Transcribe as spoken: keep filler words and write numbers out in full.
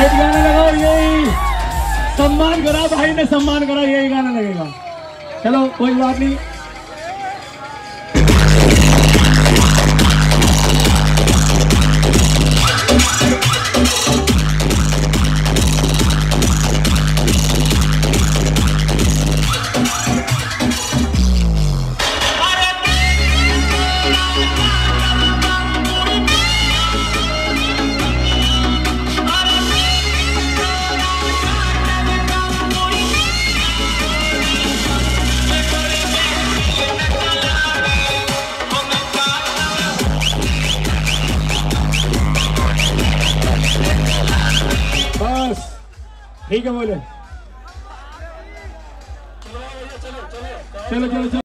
Right गाना लगाओ, यही सम्मान करा भाई ने, सम्मान करा, यही गाना लगेगा। चलो कोई बात नहीं। बस ठीक है बोले, चलो चलो चलो।